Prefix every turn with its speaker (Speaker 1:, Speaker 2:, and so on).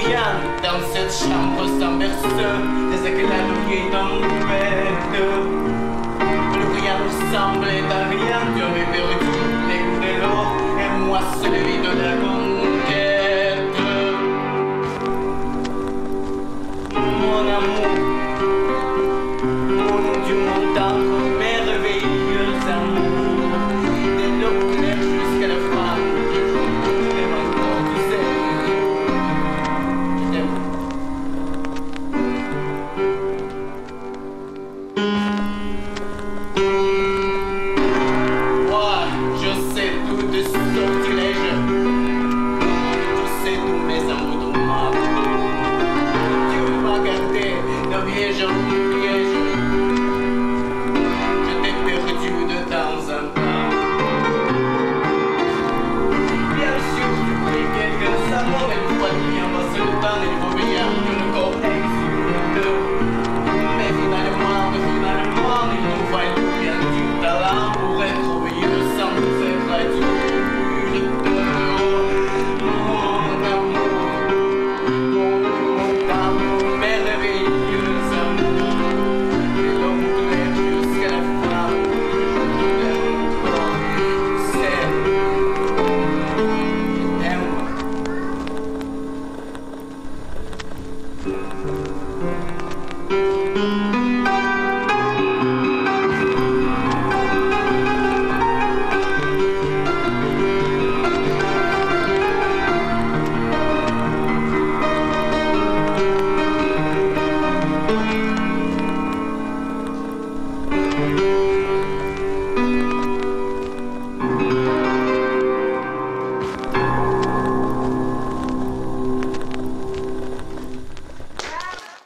Speaker 1: rien dans cette chambre sans berceau, des éclats de vieilles tempêtes. Plus rien ne semblait à rien, tu avais perdu les goûts de l'eau, et moi celui